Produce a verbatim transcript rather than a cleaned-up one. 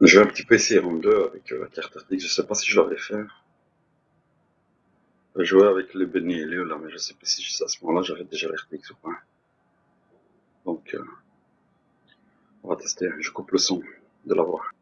Je vais un petit peu essayer en deux avec euh, la carte R T X. Je sais pas si je l'avais fait. Je jouais avec les Benny et Léo là, mais je sais pas si à ce moment-là j'avais déjà la R T X ou pas. Donc, euh, on va tester. Je coupe le son de la voix.